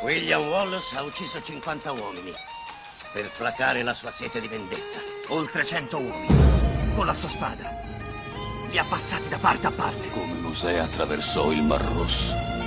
William Wallace ha ucciso 50 uomini per placare la sua sete di vendetta. Oltre 100 uomini, con la sua spada. Li ha passati da parte a parte. Come Mosè attraversò il Mar Rosso.